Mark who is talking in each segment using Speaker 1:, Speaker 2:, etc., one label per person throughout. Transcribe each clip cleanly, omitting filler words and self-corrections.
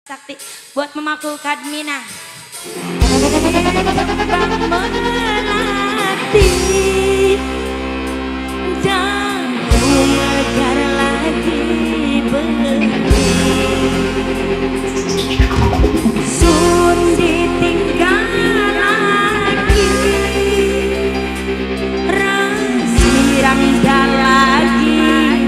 Speaker 1: Sakti buat mamaku Kadmina. Bang melati jauh agar lagi berhenti. Sun ditinggal lagi, rasirang dah lagi.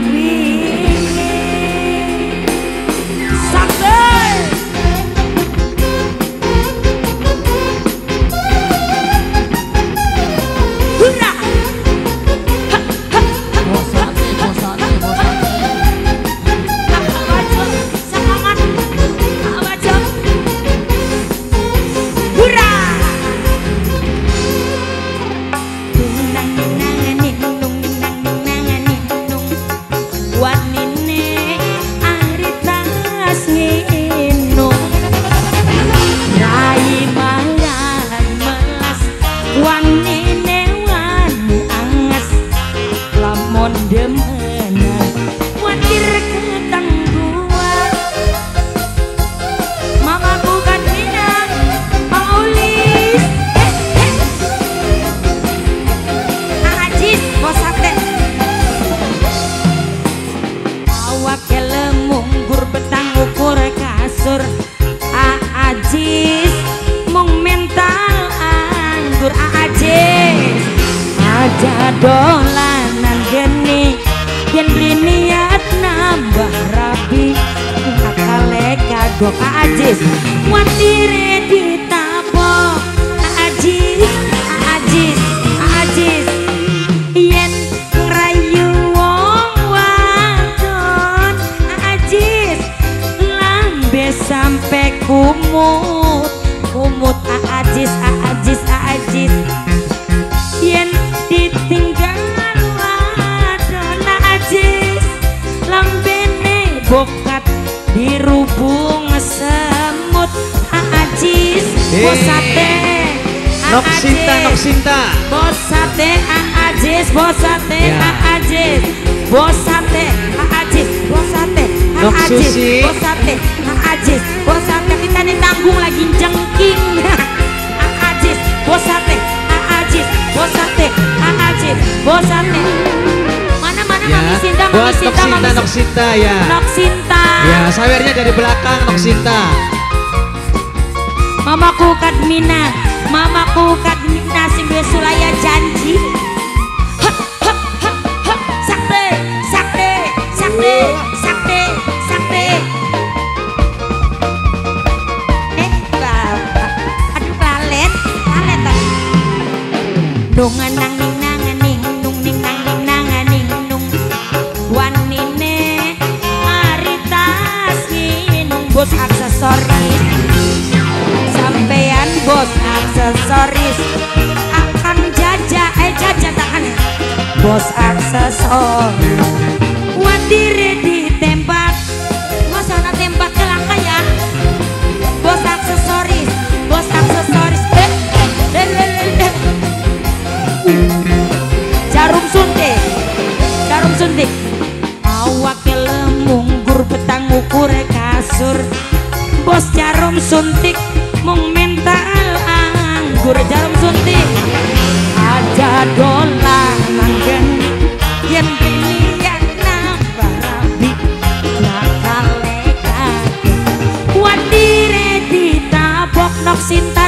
Speaker 1: Aajis mung mental anggur aajis aja dolanan geni yen beli niat nambah rabi akale kagok aajis watire ditapok aajis aajis aajis yen ngrayu wong wadon aajis lambe sampe kumut kumut aajis aajis aajis yen ditinggal wadon aajis lambene bokat dirubung semut aajis bosate
Speaker 2: Noksinta Noksinta
Speaker 1: bosate aajis bosate aajis bosate aajis bosate aajis bosate aajis bosate kita ditanggung lagi jengking aajis bosate aajis bosate aajis bosate mana
Speaker 2: ya,
Speaker 1: Mami Sinta
Speaker 2: buat Noksinta ya
Speaker 1: Noksinta
Speaker 2: ya sawernya dari belakang Noksinta
Speaker 1: mamaku Kadmina sing Sulaya janji sakti sakti sakti sakti sakti aduh lalet dong nang ning nanganing nung ning nanganing nung wanine aritas nginung bos aksesoris sampean bos aksesoris akan jajah tahan bos aksesoris watire ditembak masana tembak celaka ya bos aksesoris jarum suntik awake lemunggur petang ukur kasur bos jarum suntik mung mental anggur jarum suntik aja dolanan geni yen pilihan nambah rabi nakale kagak watire ditabok Noksinta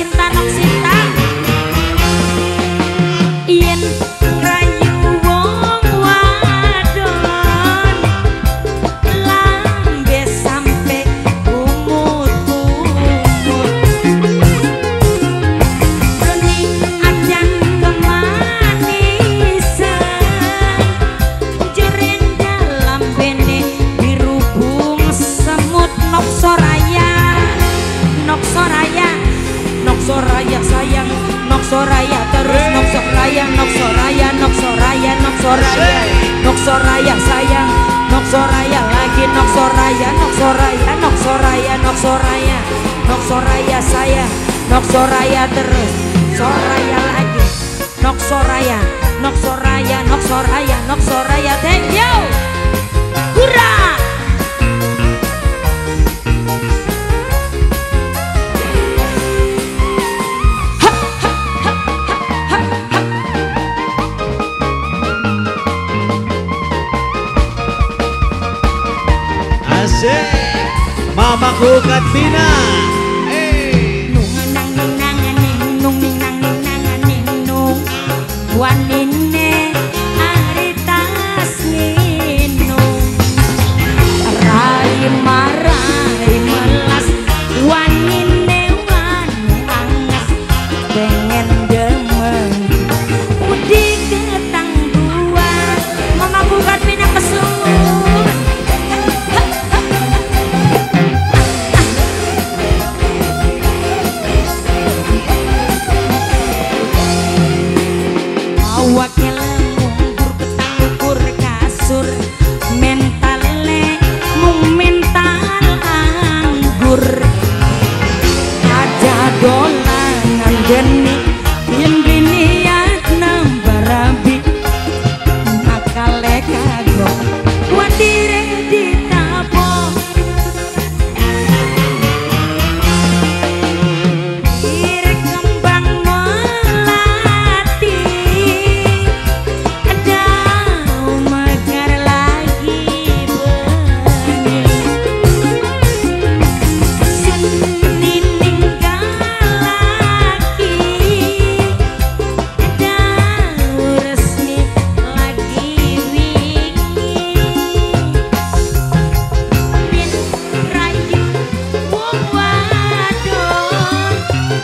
Speaker 1: yen rayu wong wadon lambe sampe kumut reni ajan kemanisan jering dalam bene dirubung semut Noksoraya sayang Noksoraya terus Noksoraya sayang Noksoraya lagi Noksoraya sayang Noksoraya terus Soraya lagi Noksoraya thank you hurra
Speaker 2: Mamaku Katina.
Speaker 1: Nung nang ning nang ning nung ning nang ning nung wanine aritas ninung rai marai melas wanine wani angas pengen demen udi ketang dua mamaku Katina kesuwen. Wakil ngungkur ketang ukur kasur mentale mung mental anggur aja dolanan geni yen biniat nambah rabi nakale kagok wadire ditabok irek kembang melati mekar lagi bening senining galaki dau resmi lagi wingi bin rayu wong wadon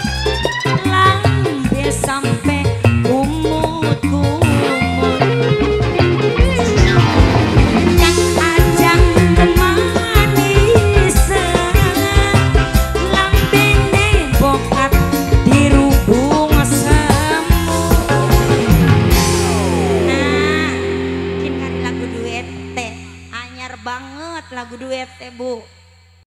Speaker 1: lambe sampe umut-umut kang ajang manis lambene bokat dirubung semut. Nah, bikin kari lagu duet teh anyar banget lagu duet teh Bu.